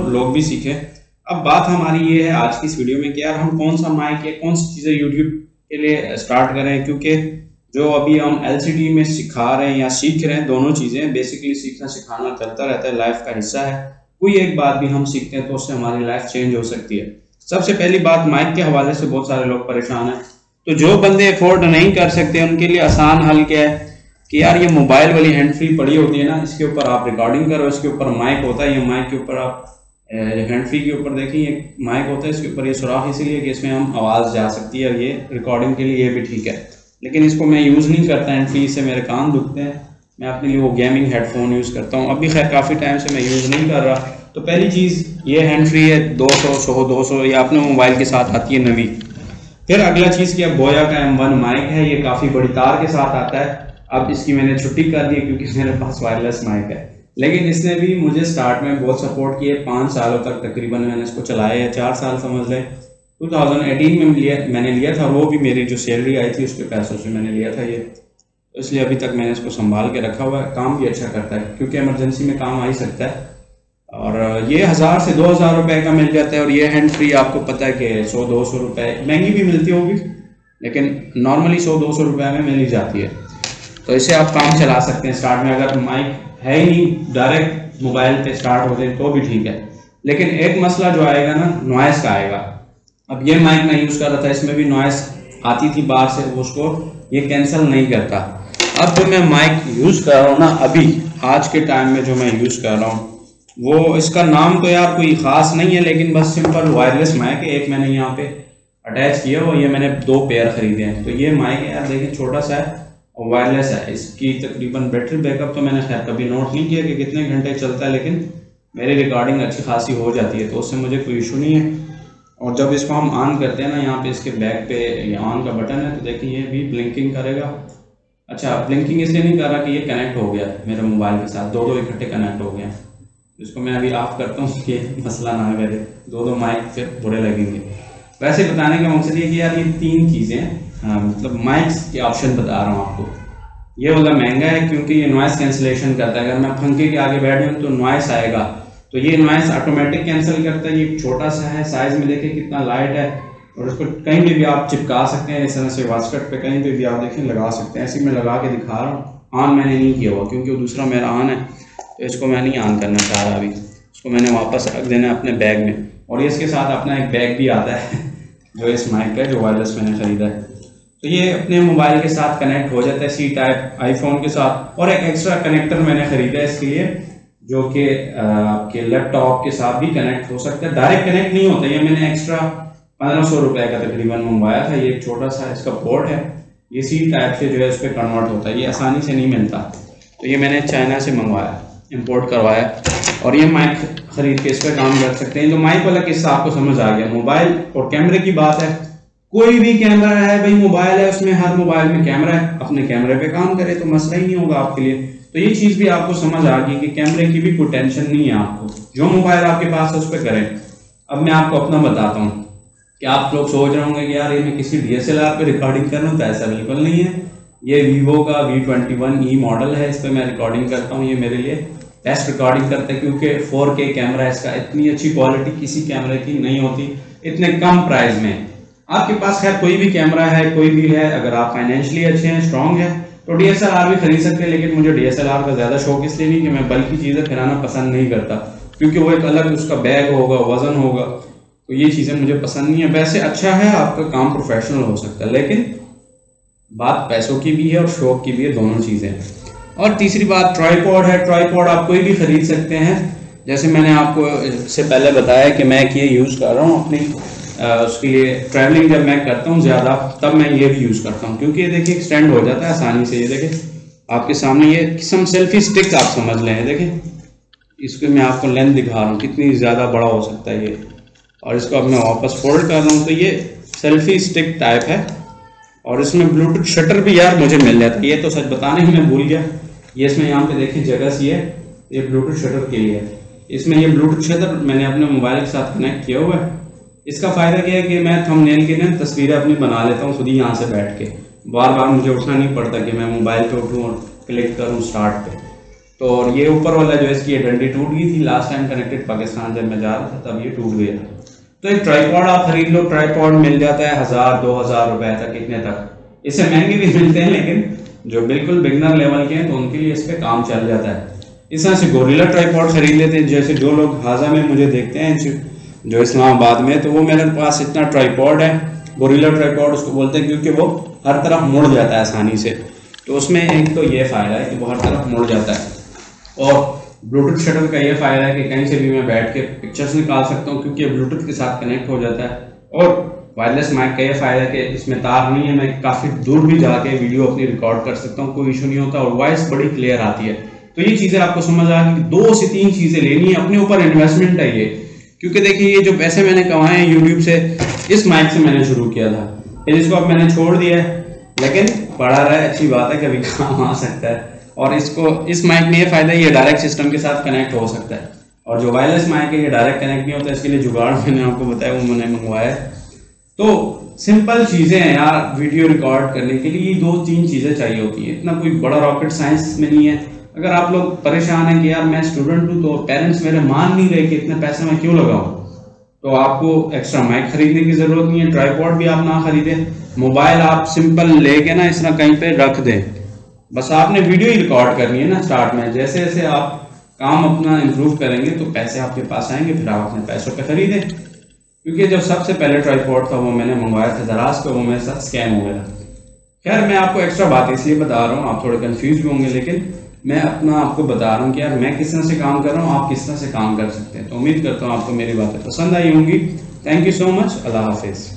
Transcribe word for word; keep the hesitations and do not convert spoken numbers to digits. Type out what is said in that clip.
लोग भी सीखें। अब बात हमारी ये है आज की इस वीडियो में कि यार हम कौन सा माइक या कौन सी चीज़ें यूट्यूब के लिए स्टार्ट करें, क्योंकि जो अभी हम एलसीडी में सिखा रहे हैं या सीख रहे हैं, दोनों चीज़ें बेसिकली सीखना सिखाना चलता रहता है, लाइफ का हिस्सा है। कोई एक बात भी हम सीखते हैं तो उससे हमारी लाइफ चेंज हो सकती है। सबसे पहली बात, माइक के हवाले से बहुत सारे लोग परेशान हैं, तो जो बंदे अफोर्ड नहीं कर सकते उनके लिए आसान हल क्या है कि यार ये मोबाइल वाली हैंड फ्री पड़ी होती है ना, इसके ऊपर आप रिकॉर्डिंग करो, इसके ऊपर माइक होता है, ये माइक के ऊपर आप हैंड फ्री के ऊपर देखिए ये माइक होता है, इसके ऊपर ये सुराख इसीलिए कि इसमें हम आवाज़ जा सकती है, और ये रिकॉर्डिंग के लिए ये भी ठीक है। लेकिन इसको मैं यूज़ नहीं करता हैंड फ्री से, मेरे कान दुखते हैं, मैं अपने लिए वो गेमिंग हेडफोन यूज़ करता हूँ। अभी खैर काफ़ी टाइम से मैं यूज़ नहीं कर रहा। तो पहली चीज़ ये हैंड फ्री है, दो सौ सौ दो सौ या अपने मोबाइल के साथ आती है नवी। फिर अगला चीज़ क्या, बोया का एम वन माइक है, ये काफ़ी बड़ी तार के साथ आता है। अब इसकी मैंने छुट्टी कर दी क्योंकि मेरे पास वायरलेस माइक है, लेकिन इसने भी मुझे स्टार्ट में बहुत सपोर्ट किए। पाँच सालों तक तकरीबन मैंने इसको चलाया है, चार साल समझ लें। दो हज़ार अठारह में लिया मैंने लिया था, वो भी मेरी जो सैलरी आई थी उसके पैसों से मैंने लिया था ये, तो इसलिए अभी तक मैंने इसको संभाल के रखा हुआ है। काम भी अच्छा करता है क्योंकि इमरजेंसी में काम आ ही सकता है। और ये हज़ार से दो हज़ार रुपये का मिल जाता है, और ये हैंड फ्री आपको पता है कि सौ दो सौ रुपये, महंगी भी मिलती होगी लेकिन नॉर्मली सौ दो सौ रुपये में मिल ही जाती है। तो इसे आप काम चला सकते हैं स्टार्ट में। अगर माइक है ही नहीं, डायरेक्ट मोबाइल पे स्टार्ट हो जाए तो भी ठीक है। लेकिन एक मसला जो आएगा ना, नॉइस का आएगा। अब ये माइक मैं यूज़ कर रहा था, इसमें भी नॉइस आती थी बाहर से, उसको ये कैंसिल नहीं करता। अब जो मैं माइक यूज़ कर रहा हूँ ना, अभी आज के टाइम में जो मैं यूज़ कर रहा हूँ, वो इसका नाम तो यार कोई ख़ास नहीं है, लेकिन बस सिंपल वायरलेस माइक है। एक मैंने यहाँ पे अटैच किया हुआ, ये मैंने दो पेयर ख़रीदे हैं। तो ये माइक है यार, देखिए छोटा सा है और वायरलेस है। इसकी तकरीबन बैटरी बैकअप तो मैंने खैर कभी नोट नहीं किया कि कितने घंटे चलता है, लेकिन मेरी रिकॉर्डिंग अच्छी खासी हो जाती है, तो उससे मुझे कोई इशू नहीं है। और जब इसको हम ऑन करते हैं ना, यहाँ पे इसके बैक पे ये ऑन का बटन है, तो देखिए ये भी ब्लिंकिंग करेगा। अच्छा, ब्लिंकिंग इसलिए नहीं कर रहा कि ये कनेक्ट हो गया मेरे मोबाइल के साथ, दो दो इकट्ठे कनेक्ट हो गए। इसको मैं अभी ऑफ करता हूँ कि मसला ना करे, दो दो माइक फिर बुरे लगेंगे। वैसे बताने का मकसद ये कि यार ये तीन चीज़ें, हाँ मतलब माइक्स के ऑप्शन बता रहा हूँ आपको। ये वाला महंगा है क्योंकि ये नॉइस कैंसिलेशन करता है। अगर मैं पंखे के आगे बैठ जाऊँ तो नॉइस आएगा, तो ये नॉइस ऑटोमेटिक कैंसिल करता है। ये छोटा सा है, साइज़ में देखिए कितना लाइट है, और इसको कहीं पे भी आप चिपका सकते हैं, इस तरह से वास्कट पे कहीं पे भी आप देखें लगा सकते हैं। ऐसे मैं लगा के दिखा रहा हूँ। ऑन मैंने नहीं किया हुआ क्योंकि वो दूसरा मेरा ऑन है, तो इसको मैं नहीं ऑन करना चाह रहा अभी। इसको मैंने वापस रख देना है अपने बैग में। और ये इसके साथ अपना एक बैग भी आता है जो इस माइक का, जो वायरलेस मैंने ख़रीदा है। तो ये अपने मोबाइल के साथ कनेक्ट हो जाता है, सी टाइप आईफोन के साथ। और एक एक्स्ट्रा कनेक्टर मैंने ख़रीदा है इसके लिए, जो कि आपके लैपटॉप के साथ भी कनेक्ट हो सकता है। डायरेक्ट कनेक्ट नहीं होता, ये मैंने एक्स्ट्रा पंद्रह सौ रुपये का तकरीबन मंगवाया था। ये एक छोटा सा इसका पोर्ट है, ये सी टाइप से जो है उस पर कन्वर्ट होता है, ये आसानी से नहीं मिलता। तो ये मैंने चाइना से मंगवाया, इम्पोर्ट करवाया, और ये माइक ख़रीद के इस पर काम कर सकते हैं। तो माइक वाला किस्सा आपको समझ आ गया। मोबाइल और कैमरे की बात है, कोई भी कैमरा है भाई, मोबाइल है उसमें, हर मोबाइल में कैमरा है, अपने कैमरे पे काम करे तो मसला ही नहीं होगा आपके लिए। तो ये चीज़ भी आपको समझ आ गई कि कैमरे की भी कोई टेंशन नहीं है आपको, जो मोबाइल आपके पास है उस पर करें। अब मैं आपको अपना बताता हूँ कि आप लोग सोच रहे होंगे कि यार ये मैं किसी डी एस एल आर पे रिकॉर्डिंग कर रहा हूँ, तो ऐसा बिल्कुल नहीं है। ये वीवो का V twenty one E model है, इस पर मैं रिकॉर्डिंग करता हूँ। ये मेरे लिए बेस्ट रिकॉर्डिंग करता है क्योंकि फोर के कैमरा है इसका, इतनी अच्छी क्वालिटी किसी कैमरे की नहीं होती इतने कम प्राइस में। आपके पास खैर कोई भी कैमरा है, कोई भी है, अगर आप फाइनेंशियली अच्छे हैं, स्ट्रॉन्ग है, तो डी एस एल आर भी खरीद सकते हैं। लेकिन मुझे डी एस एल आर का ज़्यादा शौक इसलिए नहीं कि मैं बल्कि चीज़ें कराना पसंद नहीं करता, क्योंकि वो एक अलग उसका बैग होगा, वज़न होगा, तो ये चीज़ें मुझे पसंद नहीं है। वैसे अच्छा है, आपका काम प्रोफेशनल हो सकता है, लेकिन बात पैसों की भी है और शौक की भी है, दोनों चीज़ें हैं। और तीसरी बात ट्राइपॉड है। ट्राइपॉड आप कोई भी ख़रीद सकते हैं, जैसे मैंने आपको इससे पहले बताया कि मैं ये यूज़ कर रहा हूँ अपनी आ, उसके लिए ट्रैवलिंग जब मैं करता हूँ ज़्यादा, तब मैं ये भी यूज़ करता हूँ, क्योंकि ये देखिए एक्सटेंड हो जाता है आसानी से। ये देखिए आपके सामने, ये किस्म सेल्फी स्टिक आप समझ लें। देखिए इसको मैं आपको लेंथ दिखा रहा हूँ कितनी ज़्यादा बड़ा हो सकता है ये, और इसको अब मैं वापस फोल्ड कर रहा हूँ तो ये सेल्फी स्टिक टाइप है। और इसमें ब्लूटूथ शटर भी यार मुझे मिल जाता है, ये तो सच बताने ही मैं भूल गया। ये इसमें यहाँ पे देखिए जगह सी है, ये ब्लूटूथ शटर के लिए है। इसमें ये ब्लूटूथ शटर मैंने अपने मोबाइल के साथ कनेक्ट किया हुआ है। इसका फ़ायदा क्या है कि मैं थंबनेल की ना तस्वीरें अपनी बना लेता हूँ खुद ही यहाँ से बैठ के, बार बार मुझे उठना नहीं पड़ता कि मैं मोबाइल पे उठूँ और क्लिक करूँ स्टार्ट पे। तो और ये ऊपर वाला जो इसकी ये डंडी टूट गई थी लास्ट टाइम कनेक्टेड पाकिस्तान जब मैं जा रहा था, तब ये टूट गया। तो एक ट्राईपॉड आप खरीद लो, ट्राईपॉड मिल जाता है हजार दो हजार रुपए तक, इतने तक। इससे महंगे भी मिलते हैं, लेकिन जो बिल्कुल बिगनर लेवल के हैं तो उनके लिए इस पे काम चल जाता है। इस तरह से गोरिल्ला ट्राईपॉड खरीद लेते हैं। जैसे जो लोग हाजा में मुझे देखते हैं जो इस्लामाबाद में, तो वो मेरे पास इतना ट्राईपॉड है, गोरिल्ला ट्राईपॉड उसको बोलते हैं, क्योंकि वो हर तरफ मुड़ जाता है आसानी से। तो उसमें एक तो ये फ़ायदा है कि वो हर तरफ मुड़ जाता है, और ब्लूटूथ शटर का ये फ़ायदा है कि कहीं से भी मैं बैठ के पिक्चर्स निकाल सकता हूँ, क्योंकि ब्लूटूथ के साथ कनेक्ट हो जाता है। और वायरलेस माइक का ये फ़ायदा है कि इसमें तार नहीं है, मैं काफ़ी दूर भी जाके वीडियो अपनी रिकॉर्ड कर सकता हूँ, कोई इशू नहीं होता, और वॉइस बड़ी क्लियर आती है। तो ये चीज़ें आपको समझ आ गई, दो से तीन चीज़ें लेनी है, अपने ऊपर इन्वेस्टमेंट है ये। क्योंकि देखिए ये जो पैसे मैंने कमाए हैं यूट्यूब से, इस माइक से मैंने शुरू किया था, फिर इसको अब मैंने छोड़ दिया है, लेकिन पड़ा रहा है, अच्छी बात है, कभी काम आ सकता है। और इसको इस माइक में ये फ़ायदा है, ये डायरेक्ट सिस्टम के साथ कनेक्ट हो सकता है। और जो वायरलेस माइक है ये डायरेक्ट कनेक्ट नहीं होता, इसके लिए जुगाड़ मैंने आपको बताया वो मैंने मंगवाया है। तो सिंपल चीज़ें हैं यार, वीडियो रिकॉर्ड करने के लिए ये दो तीन चीज़ें चाहिए होती हैं, इतना कोई बड़ा रॉकेट साइंस में नहीं है। अगर आप लोग परेशान हैं कि यार मैं स्टूडेंट हूँ, तो पेरेंट्स मेरे मान नहीं रहे कि इतने पैसे मैं क्यों लगाऊं, तो आपको एक्स्ट्रा माइक खरीदने की ज़रूरत नहीं है, ट्राईपॉड भी आप ना खरीदें, मोबाइल आप सिंपल लेके ना इस तरह कहीं पे रख दें, बस आपने वीडियो ही रिकॉर्ड करनी है ना स्टार्ट में। जैसे जैसे आप काम अपना इम्प्रूव करेंगे तो पैसे आपके पास आएंगे, फिर आप अपने पैसों पे खरीदें। क्योंकि जब सबसे पहले ट्राईपॉड था वो मैंने मंगवाया था दराज पे, वो मेरे साथ स्कैम हो गया। खैर मैं आपको एक्स्ट्रा बात इसलिए बता रहा हूँ, आप थोड़े कंफ्यूज भी होंगे, लेकिन मैं अपना आपको बता रहा हूँ कि यार मैं किस तरह से काम कर रहा हूँ, आप किस तरह से काम कर सकते हैं। तो उम्मीद करता हूँ आपको मेरी बातें पसंद आई होंगी। थैंक यू सो मच, अल्लाह हाफिज़।